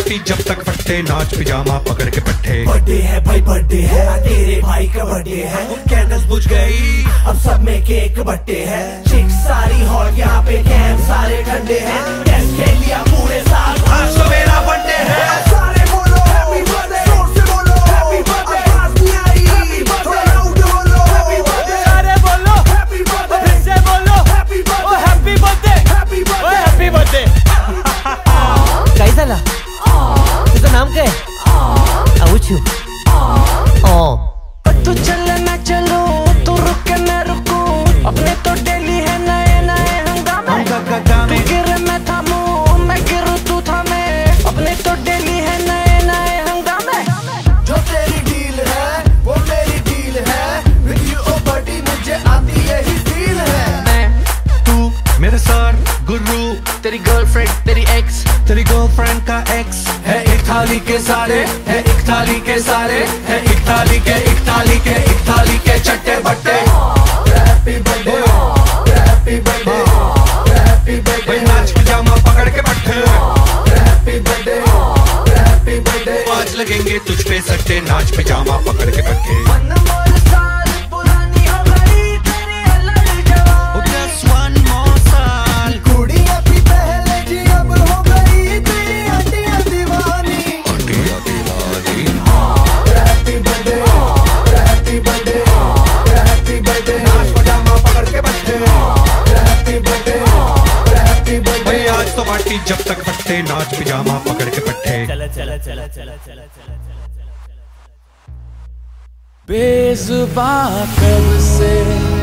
Party जब तक फट्टे, नाच पिजामा पकड़ के पट्टे। बर्थडे है भाई बर्थडे है, तेरे भाई का बर्थडे है। कैंडल्स बुझ गई, अब सब में केक बट्टे है। चिक सारी हॉट, यहाँ पे कैंप सारे ठंडे हैं। टेस्ट खेल लिया पूरे साल, आज तो मेरा बर्थडे है। सारे बोलो हैप्पी बर्थडे, जोर से बोलो हैप्पी बर्थडे। आवाज नहीं आई, थोड़ा लाउड बोलो हैप्पी बर्थडे। सारे बोलो हैप्पी बर्थडे, फिर से बोलो happy birthday, happy birthday, happy birthday, happy birthday. काय झाला? तुझं नाम काय? आऊचू। तू चले मैं चलूं, तू रुके मैं रुकूं, अपने तो डेली है नए नए हंगामे। तू गिरे मैं थामूं, मैं गिरूं तू थामे, अपने तो डेली है नए नए हंगामे। जो तेरी डील है वो मेरी डील है। विद यू ओ बडी मुझे आती यही फील है। मैं, तू मेरे सर गुरु, तेरी गर्लफ्रेंड, तेरी एक्स, तेरी गर्लफ्रेंड का एक्स है एक थाली के सारे, है एक थाली के सारे, है एक थाली के, एक थाली के, एक थाली के चट्टे बट्टे। Happy birthday, happy birthday, happy birthday, नाच पिजामा पकड़ के पट्टे। Happy birthday, happy birthday. आज लगेंगे तुझ पे सट्टे, नाच पिजामा पकड़ के पट्टे। पुरानी हो गई तेरी अलग जवानी। Just one more साल, कुड़ी अभी पहले जी अब हो गई तेरी हड्डियां दीवानी। Happy birthday, happy birthday, happy birthday, नाच पिजामा पकड़ के पट्टे। Happy birthday, happy birthday. भाई आज तो पार्टी जब तक फट्टे, नाच पिजामा पकड़ के पट्टे। बेजुबान कब से